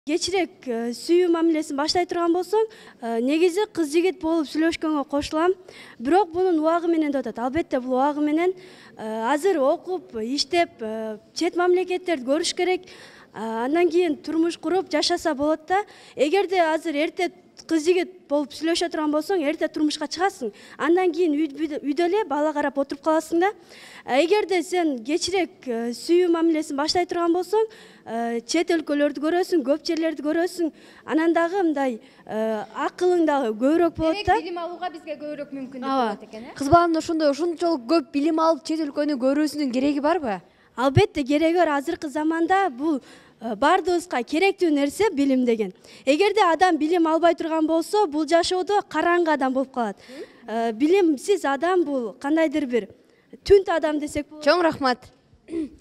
Кечирээк сүйүү мамилесин баштай турган болсоң, негизи кыз жигит болуп сүйлөшкөнгө кошулам. Бирок бунун убагы менен деп атат. Албетте бул убагы менен азыр окуп, иштеп, чет мамлекеттерди көрүш керек. Андан кийин турмуш куруп жашаса болот да. Эгерде азыр эрте кыз жигит болуп сүйлөшө турган болсоң, эрте турмушка чыгасың. Андан кийин үйдө эле бала карап отуруп каласың да. Эгерде сен кечирээк сүйүү мамилесин баштай турган болсоң, чет өлкөлөрдү көрөсүң, көп жерлерди көрөсүң. Анан дагы мындай акылың дагы көбүрөөк болот да. Билим алууга бизге көбүрөөк мүмкүндүк болот экен, Кыз баланын ушунчолук көп билим алып, чет өлкөнү көрүүсүнүн кереги барбы? Албетте кереги бар. Азыркы заманда бул бардыбызга керектүү нерсе билим деген. Эгерде адам билим албай турган болсо, бул жашоодо караңгы адам болуп калат. Билимсиз адам бул кандайдыр бир түнт адам десек болот. Чоң рахмат.